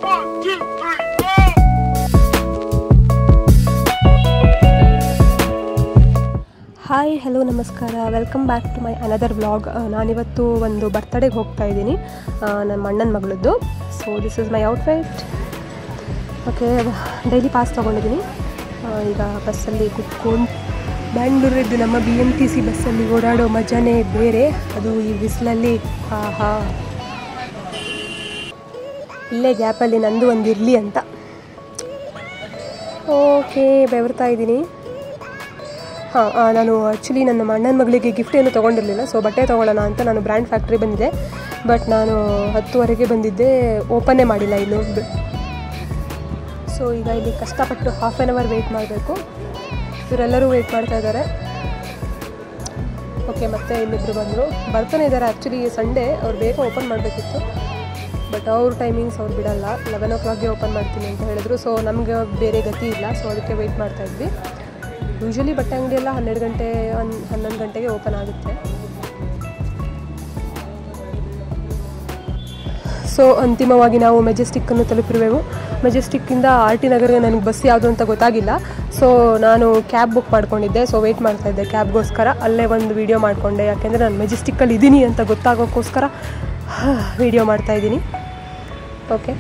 Hi hello ನಮಸ್ಕಾರ, welcome back to my another vlog. ನಾನಿವತ್ತು ಒಂದು ಬರ್ತಡೇಗೆ ಹೋಗ್ತಾ ಇದ್ದೀನಿ, ನಮ್ಮ ಅಣ್ಣನ ಮಗಳದ್ದು. So this is my outfit. Okay, daily pass ತೊಗೊಂಡಿದ್ದೀನಿ. ಈಗ ಬಸ್ಸಲ್ಲಿ ಕುತ್ಕೊಂಡು ಬ್ಯಾಂಗ್ಳೂರಿದ್ದು ನಮ್ಮ BMTC ಬಸ್ಸಲ್ಲಿ ಓಡಾಡೋ ಮಜಾನೇ ಬೇರೆ. ಅದು ಈ ಬಿಸಿಲಲ್ಲಿ ಆಹಾ. ಇಲ್ಲೇ ಗ್ಯಾಪಲ್ಲಿ ನಂದು ಒಂದು ಇರಲಿ ಅಂತ. ಓಕೆ, ಬೆವರ್ತಾ ಇದ್ದೀನಿ. ನಾನು ಆ್ಯಕ್ಚುಲಿ ನನ್ನ ಅಣ್ಣನ ಮಗಳಿಗೆ ಗಿಫ್ಟ್ ಏನು ತೊಗೊಂಡಿರಲಿಲ್ಲ. ಸೊ ಬಟ್ಟೆ ತೊಗೊಳ್ಳೋಣ ಅಂತ ನಾನು ಬ್ರ್ಯಾಂಡ್ ಫ್ಯಾಕ್ಟ್ರಿ ಬಂದಿದ್ದೆ. ಬಟ್ ನಾನು 10:30 ಬಂದಿದ್ದೆ, ಓಪನ್ನೇ ಮಾಡಿಲ್ಲ ಇನ್ನು. ಸೊ ಈಗ ಇಲ್ಲಿ ಕಷ್ಟಪಟ್ಟು ಹಾಫ್ ಆನ್ ಅವರ್ ವೆಯ್ಟ್ ಮಾಡಬೇಕು. ಇವರೆಲ್ಲರೂ ವೆಯ್ಟ್ ಮಾಡ್ತಾ ಇದ್ದಾರೆ. ಓಕೆ, ಮತ್ತೆ ಇನ್ನಿಬ್ಬರು ಬರ್ತಾನೆ ಇದ್ದಾರೆ. ಆ್ಯಕ್ಚುಲಿ ಸಂಡೇ ಅವ್ರು ಬೇಗ ಓಪನ್ ಮಾಡಬೇಕಿತ್ತು, ಬಟ್ ಅವ್ರ ಟೈಮಿಂಗ್ಸ್ ಅವ್ರು ಬಿಡಲ್ಲ. 11 o'clockಗೆ ಓಪನ್ ಮಾಡ್ತೀನಿ ಅಂತ ಹೇಳಿದ್ರು. ಸೊ ನಮಗೆ ಬೇರೆ ಗತಿ ಇಲ್ಲ, ಸೊ ಅದಕ್ಕೆ ವೆಯ್ಟ್ ಮಾಡ್ತಾಯಿದ್ವಿ. ಯೂಶ್ವಲಿ ಬಟ್ಟೆ ಅಂಗಡಿ ಎಲ್ಲ 12 ಗಂಟೆ 11 ಗಂಟೆಗೆ ಓಪನ್ ಆಗುತ್ತೆ. ಸೊ ಅಂತಿಮವಾಗಿ ನಾವು ಮೆಜೆಸ್ಟಿಕ್ಕನ್ನು ತಲುಪಿರುವೆವು. ಮೆಜೆಸ್ಟಿಕ್ಕಿಂದ RT ನಗರ್ಗೆ ನನಗೆ ಬಸ್ ಯಾವುದು ಅಂತ ಗೊತ್ತಾಗಿಲ್ಲ. ಸೊ ನಾನು ಕ್ಯಾಬ್ ಬುಕ್ ಮಾಡ್ಕೊಂಡಿದ್ದೆ. ಸೊ ವೆಯ್ಟ್ ಮಾಡ್ತಾಯಿದ್ದೆ ಕ್ಯಾಬ್ಗೋಸ್ಕರ. ಅಲ್ಲೇ ಒಂದು ವೀಡಿಯೋ ಮಾಡಿಕೊಂಡೆ, ಯಾಕೆಂದರೆ ನಾನು ಮೆಜೆಸ್ಟಿಕ್ಕಲ್ಲಿ ಇದ್ದೀನಿ ಅಂತ ಗೊತ್ತಾಗೋಕ್ಕೋಸ್ಕರ ವೀಡಿಯೋ ಮಾಡ್ತಾಯಿದ್ದೀನಿ. ಓಕೆ,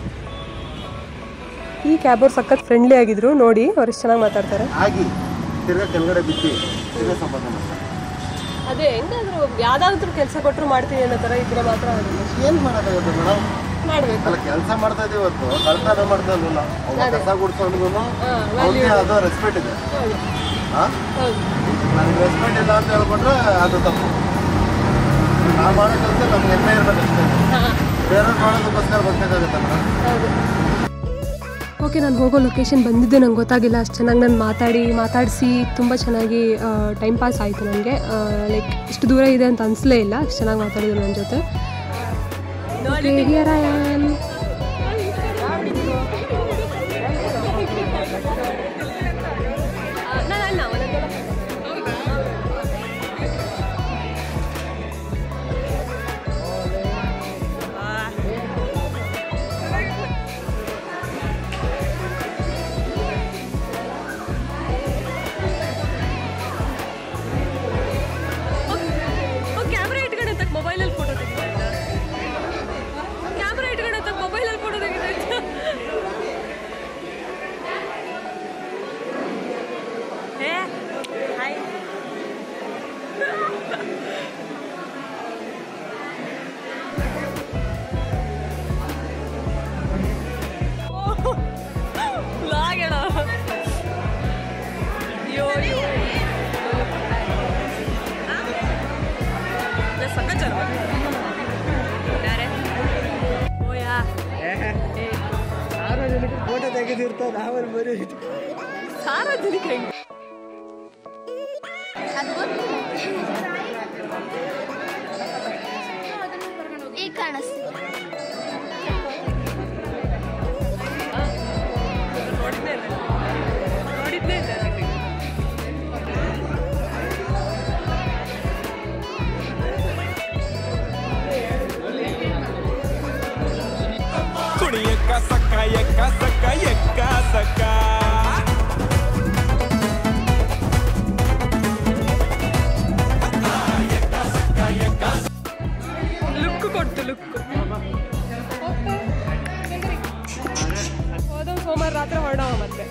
ಈ ಕ್ಯಾಬ್ ಅವ್ರು ಸಖತ್ ಫ್ರೆಂಡ್ಲಿ ಆಗಿದ್ರು. ನೋಡಿ, ಅವ್ರು ಎಷ್ಟು ಚೆನ್ನಾಗಿ ಮಾತಾಡ್ತಾರೆ. ಅದೇ ಹೆಂಗಾದ್ರು ಯಾವ್ದಾದ್ರು ಕೆಲಸ ಕೊಟ್ಟರು ಮಾಡ್ತೀನಿ ಅನ್ನೋ ಥರ ಇದ್ರೆ ಮಾತ್ರ ಏನು ಮಾಡೋಕ್ಕಾಗುತ್ತೆ ಮೇಡಮ್? ಮಾಡಬೇಕು. ಅಲ್ಲ, ಕೆಲಸ ಮಾಡ್ತಾ ಇದೀವಿ, ಇವತ್ತು ಕಳ್ತನ ಮಾಡ್ತಾ ಇಲ್ವಲ್ಲ, ಕಸ ಗುಡ್ಸೋದ್ರೂ ಅದು ರೆಸ್ಪೆಕ್ಟ್ ಇದೆ. ನನಗೆ ರೆಸ್ಪೆಕ್ಟ್ ಇಲ್ಲ ಅಂತ ಹೇಳ್ಕೊಂಡ್ರೆ ಅದು ತಪ್ಪು. ನಾವು ಮಾಡೋ ಕೆಲಸ ನಮ್ಗೆ ಹೆಮ್ಮೆ ಇರಬೇಕು ಅಷ್ಟೇ. ಬೇರೆಯವ್ರು ಮಾಡೋದಕ್ಕೋಸ್ಕರ ಬರಬೇಕಾಗುತ್ತೆ ಮೇಡಮ್. ಓಕೆ, ನಾನು ಹೋಗೋ ಲೊಕೇಶನ್ ಬಂದಿದ್ದೆ, ನಂಗೆ ಗೊತ್ತಾಗಿಲ್ಲ. ಅಷ್ಟು ಚೆನ್ನಾಗಿ ನಾನು ಮಾತಾಡಿಸಿ ತುಂಬ ಚೆನ್ನಾಗಿ ಟೈಮ್ ಪಾಸ್ ಆಯಿತು ನನಗೆ. ಲೈಕ್ ಇಷ್ಟು ದೂರ ಇದೆ ಅಂತ ಅನಿಸಲೇ ಇಲ್ಲ, ಅಷ್ಟು ಚೆನ್ನಾಗಿ ಮಾತಾಡಿದ್ರು ನನ್ನ ಜೊತೆ. Here I am. ಮೊಬೈಲಲ್ಲಿ ಫೋಟೋ ತೆಗಿತಾ ಇದ್ದ. ಕ್ಯಾಮ್ರಾ ಇಟ್ಕೊಂಡು ಅಂತ ಮೊಬೈಲಲ್ಲಿ ಫೋಟೋ ತೆಗಿತಾ ಇದ್ದ. ಹಾಯ್. ಲಾಗೇಣ. ಅಯ್ಯೋ ಸಕಚರ ಸಾರ್ವಜನಿಕ ಫೋಟೋ ತೆಗೆದಿರ್ತಾರೆ. ನಾವಲ್ಲಿ ಬರೀ ಸಾರ್ವಜನಿಕ ಈಗ ಕಾಣಿಸ್ತೀವಿ. ನೋಡಿದ್ದೇ ಇಲ್ಲ. ಲುಕ್ ಕೊಡ್ತು, ಲುಕ್ ಹೋದವು. ಸೋಮವಾರ ರಾತ್ರಿ ಹೊರಡವ ಮತ್ತೆ.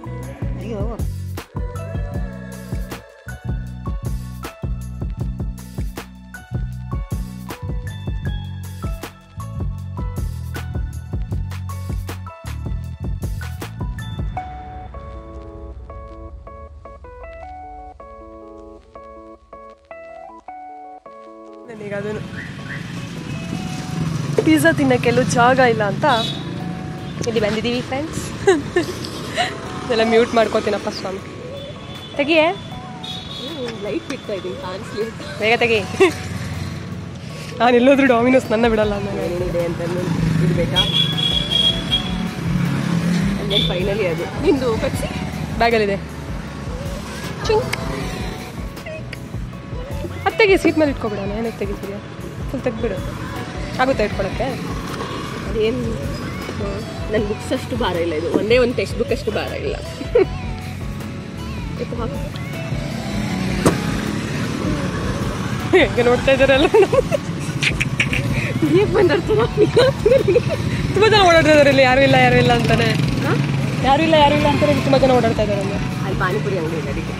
ನನಗೆ ಅದನ್ನು ಪಿಜ್ಜಾ ತಿನ್ನೋಕ್ಕೆಲ್ಲೂ ಜಾಗ ಇಲ್ಲ ಅಂತ ಇಲ್ಲಿ ಬಂದಿದ್ದೀವಿ ಫ್ರೆಂಡ್ಸ್. ಎಲ್ಲ ಮ್ಯೂಟ್ ಮಾಡ್ಕೋತೀನಪ್ಪ ಸ್ವಾಮಿ. ತೆಗಿಯೇ, ಲೈಟ್ ಬಿಡ್ತಾ ಇದ್ದೀನಿ, ಕಾಣಿಸ್ಲಿ. ಬೇಗ ತೆಗಿ. ನಾನು ಎಲ್ಲೋದ್ರೂ ಡಾಮಿನೋಸ್ ನನ್ನ ಬಿಡಲ್ಲ ಏನಿದೆ ಅಂತ ಬಿಡಬೇಕಾ. ಫೈನಲಿ ಅದು ನಿಂದು ಪೆಪ್ಸಿ ಬ್ಯಾಗಲ್ಲಿದೆ. ಅದು ತೆಗಿ, ಸೀಟ್ ಮೇಲೆ ಇಟ್ಕೊಬಿಡೋಣ. ಏನಕ್ಕೆ ತೆಗಿತೀಯ? ಫುಲ್ ತೆಗ್ಬಿಡು. ಆಗುತ್ತೆ ಇಟ್ಕೊಳಕ್ಕೆ. ಅದೇನು ನನ್ನ ಬುಕ್ಸ್ ಅಷ್ಟು ಭಾರ ಇಲ್ಲ, ಇದು ಒಂದೇ ಒಂದು ಟೆಕ್ಸ್ಟ್ ಬುಕ್ ಅಷ್ಟು ಭಾರ ಇಲ್ಲ. ಹೇಗೆ ನೋಡ್ತಾ ಇದ್ದಾರಲ್ಲ, ಬಂದಿರ್ತದ ತುಂಬ ಜನ ಓಡಾಡ್ತಾ ಇದಾರೆ ಇಲ್ಲಿ. ಯಾರು ಇಲ್ಲ ಅಂತಾನೆ, ಯಾರು ಇಲ್ಲ ಅಂತಾನೆ ತುಂಬ ಜನ ಓಡಾಡ್ತಾ ಇದ್ದಾರೆ. ಅಲ್ಲಿ ಪಾನಿಪುರಿ ಅಂಗಡಿ ಇದೆ ಅದಕ್ಕೆ.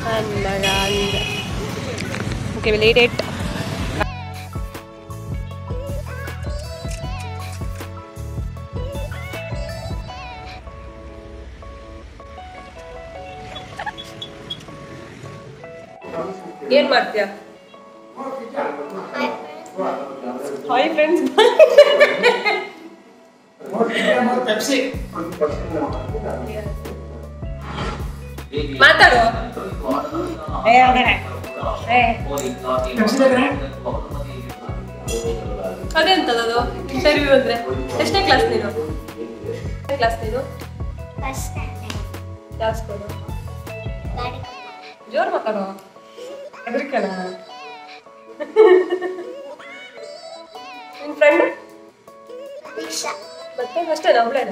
Okay, will eat it. ಏನ್ ಮಾಡ್ತೀಯ? Hi friends. ಮಾತಾಡು. ಅದೆಂತದದು ಇಂಟರ್ವ್ಯೂ ಅಂದ್ರೆ? ಎಷ್ಟನೇ ಕ್ಲಾಸ್ ನೀನು? ಯಾವ ಸ್ಕೂಲು? ಜೋರ್ ಮಾತಾಡೋ, ಹೆದರಿಕೆನ? ನಿನ್ ಫ್ರೆಂಡ್ ಮತ್ತೆ ಅಷ್ಟೇನಾ? ಅವಳೇನಾ?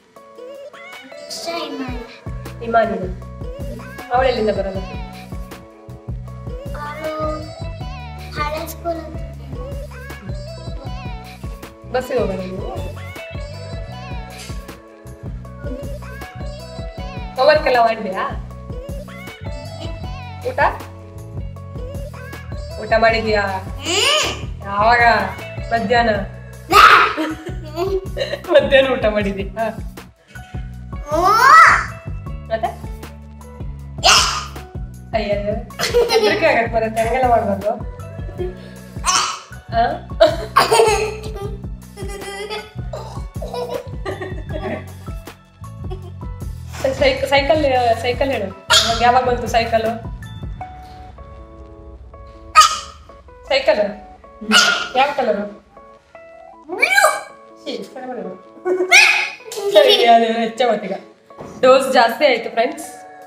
ಇಮಾನಿನ. ಅವಳೆಲ್ಲಿಂದ ಬರೋದು? ಬಸ್ಸಿಗೆ ಹೋಗೋಣ ನೀವು? ಹೋಮ್ವರ್ಕ್ ಎಲ್ಲ ಮಾಡಿದ್ಯಾ? ಊಟ ಮಾಡಿದ್ಯಾ? ಯಾವಾಗ? ಮಧ್ಯಾಹ್ನ ಊಟ ಮಾಡಿದ್ದಿ? ಮತ್ತೆ ಅಯ್ಯ ಹೆದರಿಕೆ ಆಗತ್ತೆ ಬರುತ್ತೆ, ಹಂಗೆಲ್ಲ ಮಾಡ್ಬಾರ್ದು. ಸೈಕಲ್ ಹೇಳು. ಯಾವಾಗ ಬಂತು ಸೈಕಲ್? ಯಾವ ಕಲರು? ಹೆಚ್ಚ ಮತ್ತೀಗ ಡೋಸ್ ಜಾಸ್ತಿ ಆಯ್ತು ಫ್ರೆಂಡ್ಸ್.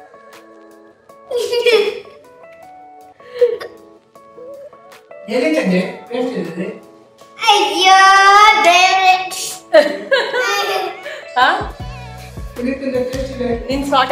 ನಿನ್ ಸಾಕ